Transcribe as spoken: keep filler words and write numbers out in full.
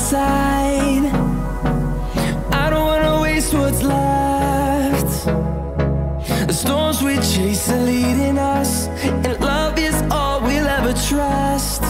inside. I don't wanna waste what's left. The storms we chase are leading us, and love is all we'll ever trust.